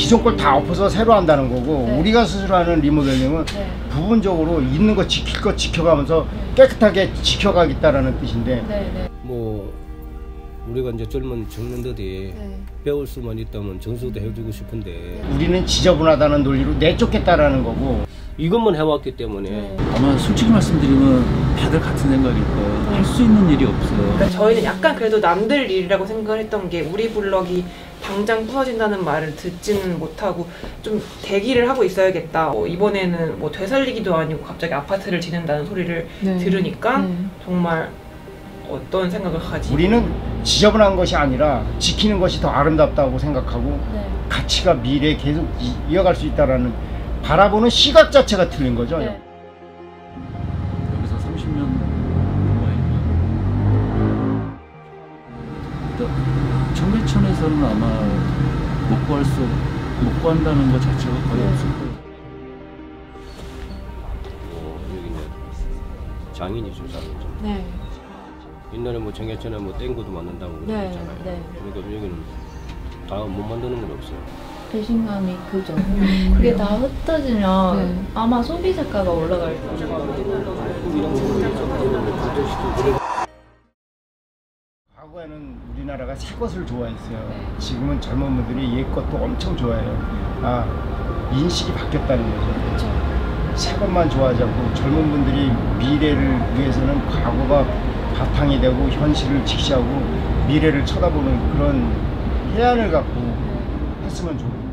기존 걸 다 엎어서 새로 한다는 거고, 네. 우리가 스스로 하는 리모델링은 네. 부분적으로 있는 거 지킬 거 지켜가면서 깨끗하게 지켜가겠다라는 뜻인데, 네, 네. 뭐 우리가 이제 젊은 청년들이 네. 배울 수만 있다면 전수도 해주고 싶은데 우리는 지저분하다는 논리로 내쫓겠다라는 거고, 이것만 해왔기 때문에 네. 아마 솔직히 말씀드리면 다들 같은 생각일 거예요. 할 수 있는 일이 없어요. 그러니까 저희는 약간 그래도 남들 일이라고 생각을 했던 게 우리 블럭이 당장 부서진다는 말을 듣지는 못하고 좀 대기를 하고 있어야겠다. 이번에는 뭐 되살리기도 아니고 갑자기 아파트를 지는다는 소리를 네. 들으니까 네. 정말 어떤 생각을 하지? 우리는 지저분한 것이 아니라 지키는 것이 더 아름답다고 생각하고, 네. 가치가 미래에 계속 이어갈 수 있다라는 바라보는 시각 자체가 틀린 거죠. 네. 여기서 30년 동안 청계천에서는 아마 못 구한다는 것 자체가 거의 네. 없을 거예요. 여기 이제 장인이 주사는 좀 네. 옛날에 뭐 청계천에 뭐 땡구도 만든다고 네, 그러잖아요. 네. 그러니까 여기는 다 못 만드는 건 없어요. 배신감이 크죠. 그게 다 흩어지면 네. 아마 소비 자가가 올라갈 거예요. 과거에는 우리나라가 새 것을 좋아했어요. 지금은 젊은 분들이 옛 것도 엄청 좋아해요. 인식이 바뀌었다는 거죠. 그렇죠. 새 것만 좋아하지 않고, 젊은 분들이 미래를 위해서는 과거가 바탕이 되고 현실을 직시하고 미래를 쳐다보는 그런 해안을 갖고 했으면 좋겠어요.